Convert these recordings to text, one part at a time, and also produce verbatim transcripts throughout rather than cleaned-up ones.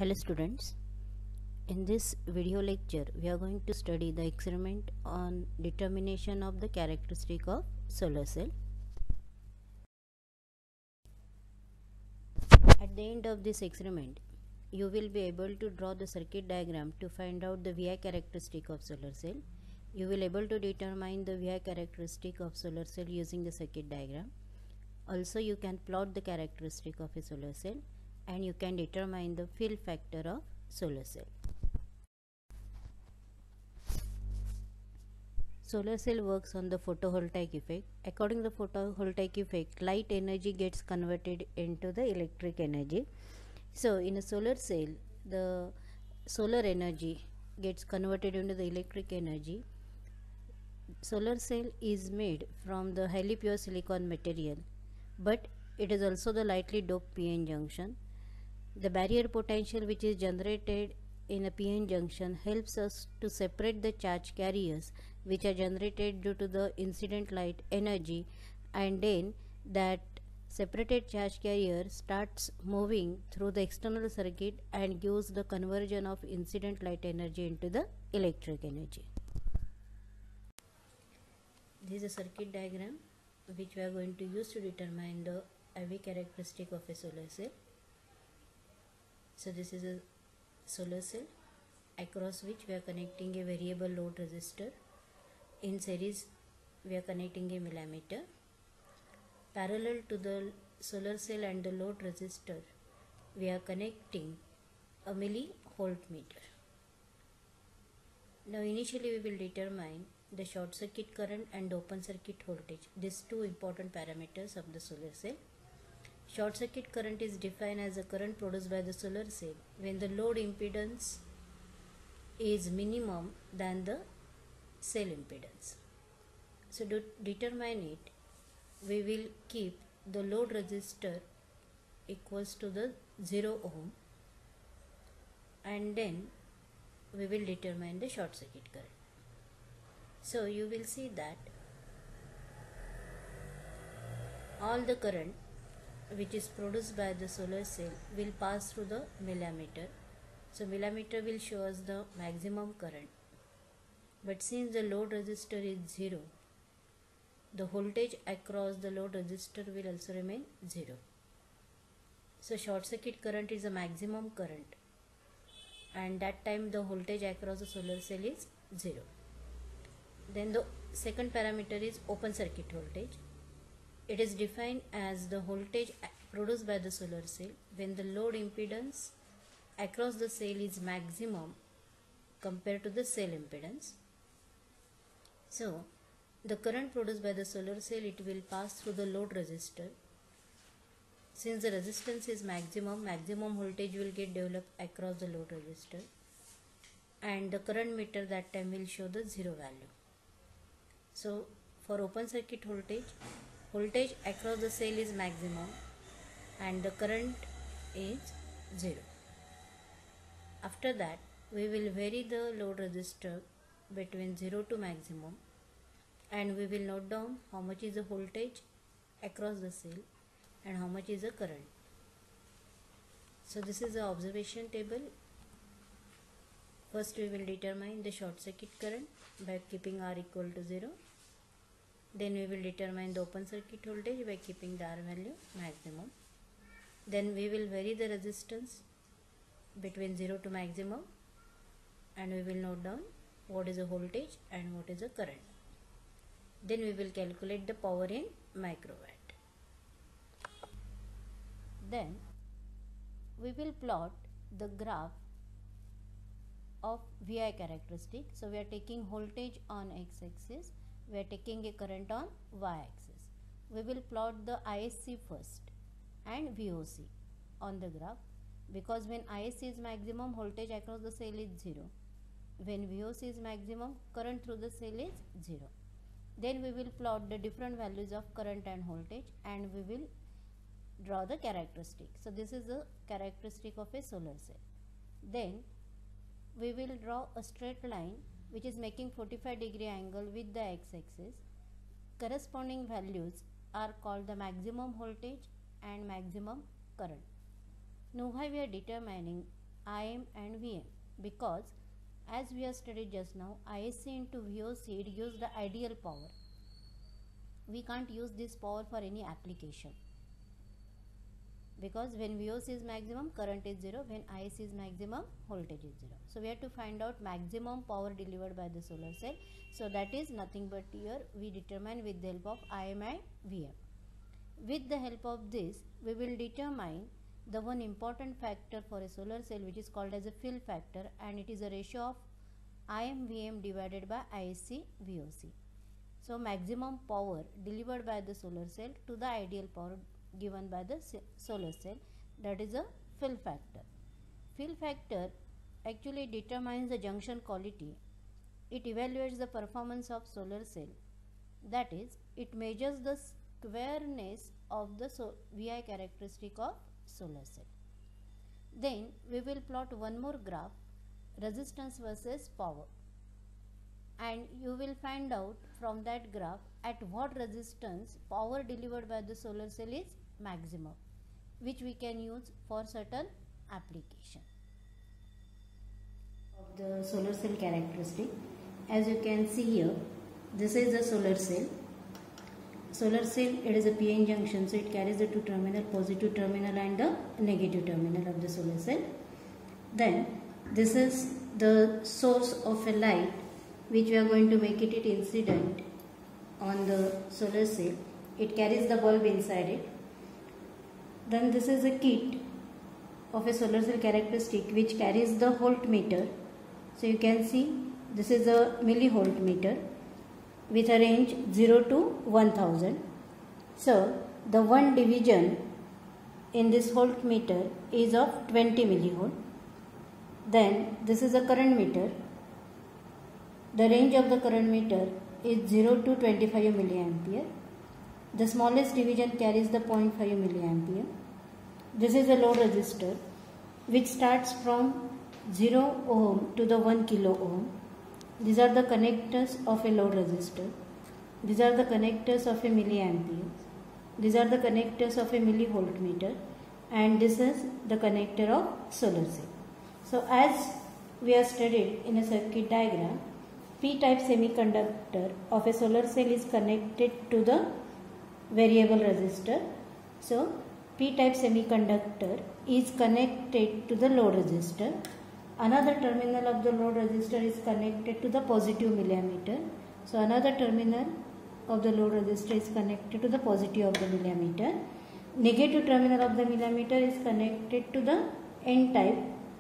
Hello students, in this video lecture we are going to study the experiment on determination of the characteristic of solar cell. At the end of this experiment you will be able to draw the circuit diagram to find out the V I characteristic of solar cell. You will able to determine the V I characteristic of solar cell using the circuit diagram. Also you can plot the characteristic of a solar cell and you can determine the fill factor of solar cell. Solar cell works on the photovoltaic effect. According to the photovoltaic effect, light energy gets converted into the electric energy. So in a solar cell, the solar energy gets converted into the electric energy. Solar cell is made from the highly pure silicon material, but it is also the lightly doped P N junction. The barrier potential which is generated in a P N junction helps us to separate the charge carriers which are generated due to the incident light energy, and then that separated charge carrier starts moving through the external circuit and gives the conversion of incident light energy into the electric energy. This is a circuit diagram which we are going to use to determine the I V characteristic of a solar cell. So this is a solar cell across which we are connecting a variable load resistor. In series we are connecting a millimeter. Parallel to the solar cell and the load resistor we are connecting a millivoltmeter. Now initially we will determine the short circuit current and open circuit voltage. These two important parameters of the solar cell. Short circuit current is defined as a current produced by the solar cell when the load impedance is minimum than the cell impedance. So to determine it, we will keep the load resistor equals to the zero ohm, and then we will determine the short circuit current. So you will see that all the current which is produced by the solar cell will pass through the millimeter. So millimeter will show us the maximum current, but since the load resistor is zero, the voltage across the load resistor will also remain zero. So short circuit current is the maximum current, and that time the voltage across the solar cell is zero. Then the second parameter is open circuit voltage. It is defined as the voltage produced by the solar cell when the load impedance across the cell is maximum compared to the cell impedance. So the current produced by the solar cell, it will pass through the load resistor. Since the resistance is maximum, maximum voltage will get developed across the load resistor, and the current meter that time will show the zero value. So for open circuit voltage, voltage across the cell is maximum and the current is zero. After that we will vary the load resistor between zero to maximum, and we will note down how much is the voltage across the cell and how much is the current. So this is the observation table. First we will determine the short circuit current by keeping R equal to zero. Then we will determine the open circuit voltage by keeping the R value maximum. Then we will vary the resistance between zero to maximum, and we will note down what is the voltage and what is the current. Then we will calculate the power in microwatt. Then we will plot the graph of V I characteristic. So we are taking voltage on x-axis, we are taking a current on y-axis. We will plot the I S C first and V O C on the graph, because when I S C is maximum, voltage across the cell is zero. When V O C is maximum, current through the cell is zero. Then we will plot the different values of current and voltage, and we will draw the characteristic. So this is the characteristic of a solar cell. Then we will draw a straight line which is making forty-five degree angle with the x-axis. Corresponding values are called the maximum voltage and maximum current. Now why we are determining I M and V M, because as we have studied just now, I S C into V O C, it gives the ideal power. We can't use this power for any application, because when V O C is maximum, current is zero. When I S C is maximum, voltage is zero. So we have to find out maximum power delivered by the solar cell. So that is nothing but here we determine with the help of I M and V M. With the help of this, we will determine the one important factor for a solar cell, which is called as a fill factor, and it is a ratio of I M V M divided by I S C V O C. So maximum power delivered by the solar cell to the ideal power given by the solar cell, that is a fill factor. Fill factor actually determines the junction quality. It evaluates the performance of solar cell, that is, it measures the squareness of the so V I characteristic of solar cell. Then we will plot one more graph, resistance versus power, and you will find out from that graph at what resistance power delivered by the solar cell is maximum, which we can use for certain application. Of the solar cell characteristic, as you can see here, this is the solar cell. Solar cell, it is a P N junction, so it carries the two terminal, positive terminal and the negative terminal of the solar cell. Then this is the source of a light, which we are going to make it, it incident on the solar cell. It carries the bulb inside it. Then this is a kit of a solar cell characteristic, which carries the voltmeter. So you can see this is a millivoltmeter with a range zero to one thousand. So the one division in this voltmeter is of twenty millivolt. Then this is a current meter. The range of the current meter is zero to twenty-five milliampere. The smallest division carries the zero point five milliampere. This is a load resistor, which starts from zero ohm to the one kilo ohm. These are the connectors of a load resistor. These are the connectors of a milliampere. These are the connectors of a millivoltmeter, and this is the connector of solar cell. So as we have studied in a circuit diagram, P-type semiconductor of a solar cell is connected to the variable resistor. So P-type semiconductor is connected to the load resistor. Another terminal of the load resistor is connected to the positive milliammeter. So another terminal of the load resistor is connected to the positive of the milliammeter. Negative terminal of the milliammeter is connected to the N-type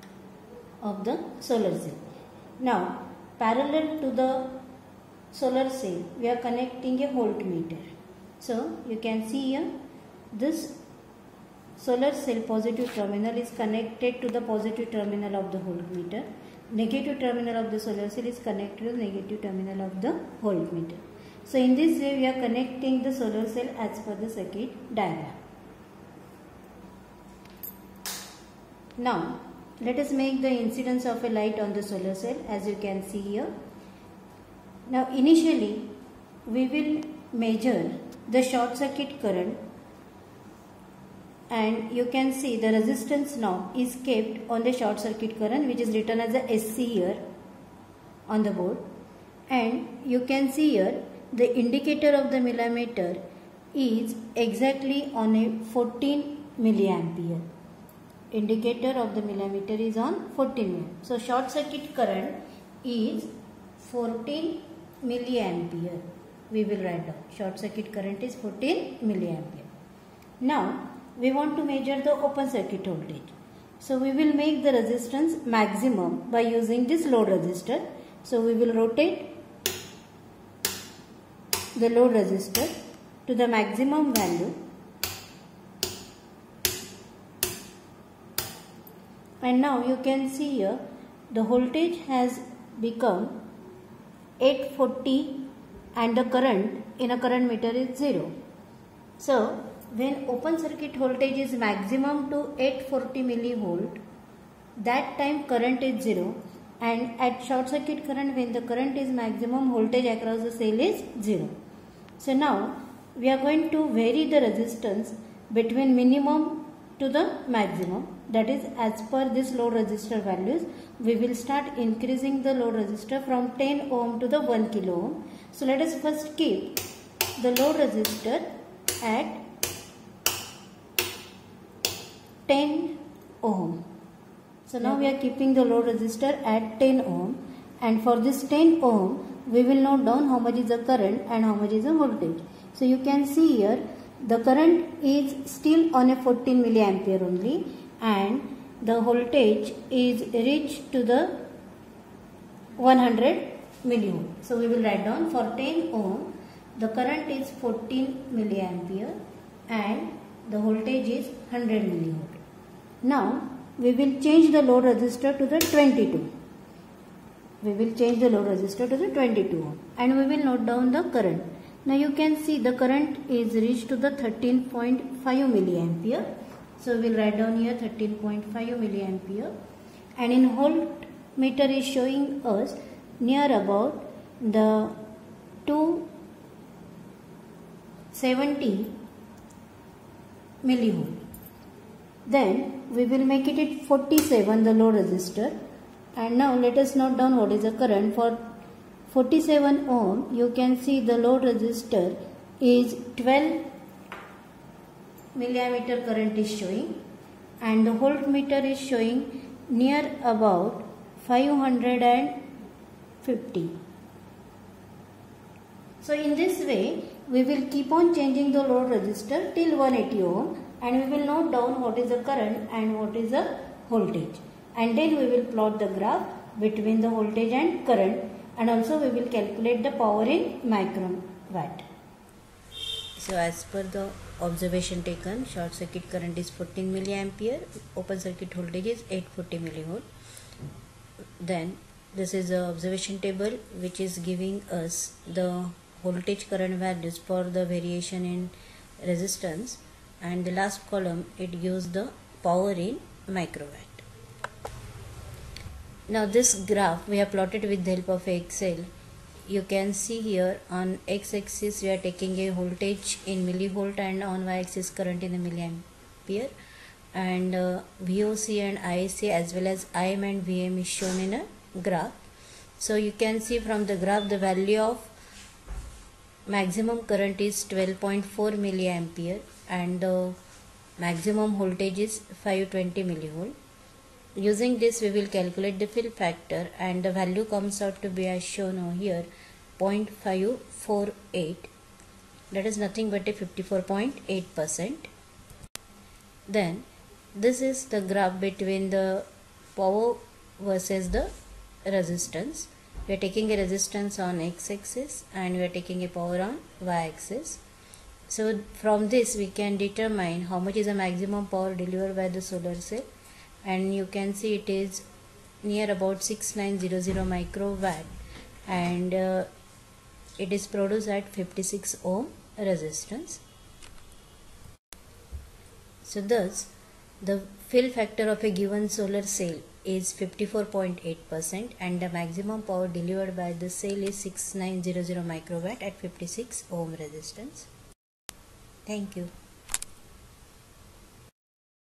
of the solar cell. Now, parallel to the solar cell, we are connecting a voltmeter. So you can see here, this solar cell positive terminal is connected to the positive terminal of the voltmeter. Negative terminal of the solar cell is connected to the negative terminal of the voltmeter. So in this way, we are connecting the solar cell as per the circuit diagram. Now let us make the incidence of a light on the solar cell, as you can see here. Now initially we will measure the short circuit current, and you can see the resistance now is kept on the short circuit current, which is written as a S C here on the board. And you can see here the indicator of the millimeter is exactly on a fourteen milliampere. Indicator of the millimeter is on fourteen milliampere. So short circuit current is fourteen milliampere. We will write down short circuit current is fourteen milliampere. Now we want to measure the open circuit voltage. So we will make the resistance maximum by using this load resistor. So we will rotate the load resistor to the maximum value, and now you can see here the voltage has become eight forty and the current in a current meter is zero. So when open circuit voltage is maximum to eight forty millivolt, that time current is zero, and at short circuit current, when the current is maximum, voltage across the cell is zero. So now we are going to vary the resistance between minimum to the maximum. That is, as per this load resistor values, we will start increasing the load resistor from ten ohm to the one kilo ohm. So let us first keep the load resistor at ten ohm. So now we are keeping the load resistor at ten ohm, and for this ten ohm we will note down how much is the current and how much is the voltage. So you can see here the current is still on a fourteen milliampere only, and the voltage is reached to the one hundred millivolt. So we will write down for ten ohm the current is fourteen milliampere and the voltage is one hundred millivolt. Now we will change the load resistor to the twenty-two. We will change the load resistor to the twenty-two ohm, and we will note down the current. Now you can see the current is reached to the thirteen point five milliampere. So we will write down here thirteen point five milliampere, and in voltmeter is showing us near about the two seventy millivolt. Then we will make it at forty-seven, the load resistor, and now let us note down what is the current. For forty-seven ohm, you can see the load resistor is twelve milliampere current is showing, and the voltmeter is showing near about five hundred fifty. So in this way we will keep on changing the load resistor till one hundred eighty ohm, and we will note down what is the current and what is the voltage, and then we will plot the graph between the voltage and current, and also we will calculate the power in microwatt. So as per the observation taken, short circuit current is fourteen milliampere, open circuit voltage is eight hundred forty millivolt. Then this is the observation table which is giving us the voltage current values for the variation in resistance, and the last column it gives the power in microwatt. Now this graph we have plotted with the help of Excel. You can see here on x-axis we are taking a voltage in millivolt, and on y-axis current in the milliampere, and uh, V O C and I C as well as I M and V M is shown in a graph. So you can see from the graph the value of maximum current is twelve point four milliampere and the maximum voltage is five hundred twenty millivolt. Using this we will calculate the fill factor, and the value comes out to be as shown over here, zero point five four eight. That is nothing but a fifty-four point eight percent. Then this is the graph between the power versus the resistance. We are taking a resistance on x-axis and we are taking a power on y-axis. So from this we can determine how much is the maximum power delivered by the solar cell, and you can see it is near about six nine zero zero microwatt, and uh, it is produced at fifty-six ohm resistance. So thus the fill factor of a given solar cell is fifty-four point eight percent, and the maximum power delivered by the cell is six nine zero zero microwatt at fifty-six ohm resistance. Thank you.